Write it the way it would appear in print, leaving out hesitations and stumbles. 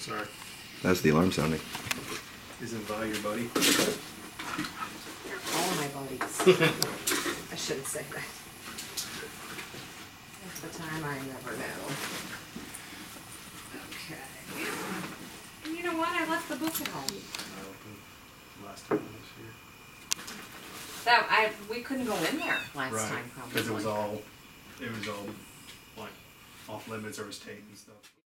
Sorry. That's the alarm sounding. Isn't Vi your buddy? All my buddies. I shouldn't say that. Half the time I never know. Okay. And you know what? I left the book at home. Last time this year. We couldn't go in there last time probably. Because it was all like off limits or was taken and stuff.